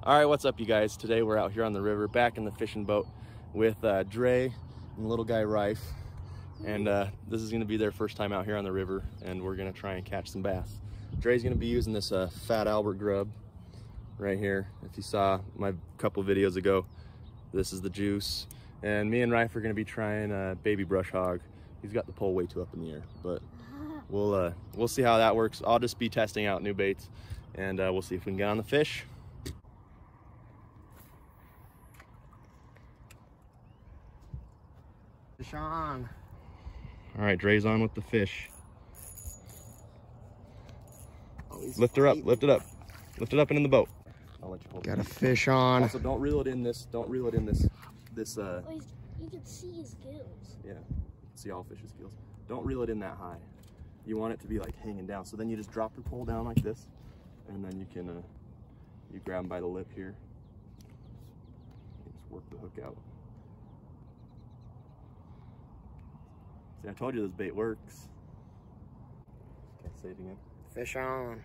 All right, what's up, you guys? Today we're out here on the river, back in the fishing boat with Dre and little guy Rife. And this is gonna be their first time out here on the river, and we're gonna try and catch some bass. Dre's gonna be using this Fat Albert grub right here. If you saw my couple videos ago, this is the juice. And me and Rife are gonna be trying baby brush hog. He's got the pole way too up in the air, but we'll see how that works. I'll just be testing out new baits, and we'll see if we can get on the fish. Fish on. All right, Dre's on with the fish. Oh, lift her up, lift it up. Lift it up and in the boat. I'll let you hold it. Got a fish on. Also, don't reel it in this, you can see his gills. Yeah, see all fish's gills. Don't reel it in that high. You want it to be like hanging down. So then you just drop your pole down like this, and then you can, you grab them by the lip here. You just work the hook out. See, I told you this bait works. Okay, say it again. Fish on.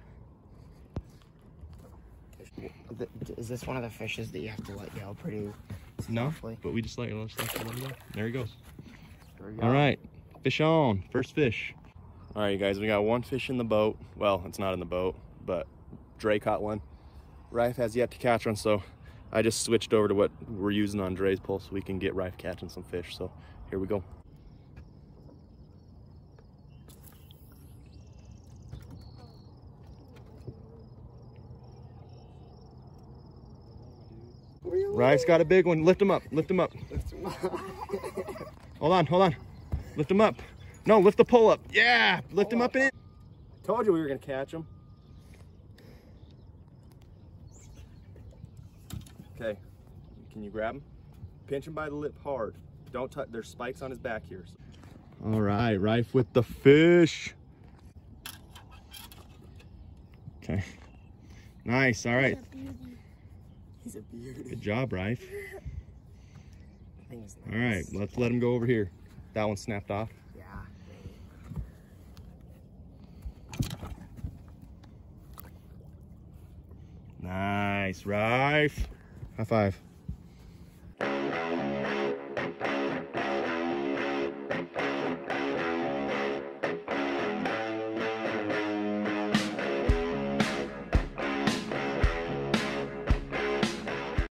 Is this one of the fishes that you have to let go pretty softly? No, but we just let him go. There he goes. There we go. All right, fish on. First fish. All right, you guys, we got one fish in the boat. Well, it's not in the boat, but Dre caught one. Rife has yet to catch one, so I just switched over to what we're using on Dre's pole so we can get Rife catching some fish. So here we go. Rife's got a big one. Lift him up. Lift him up. Hold on. Lift him up. No, lift the pole up. Yeah, lift him up in. Told you we were gonna catch him. Okay, can you grab him? Pinch him by the lip hard. Don't touch. There's spikes on his back here. All right, Rife with the fish. Okay, nice. All right. He's a beauty. Good job, Rife. Nice. All right, let's let him go over here. That one snapped off. Yeah. Nice, Rife. High five.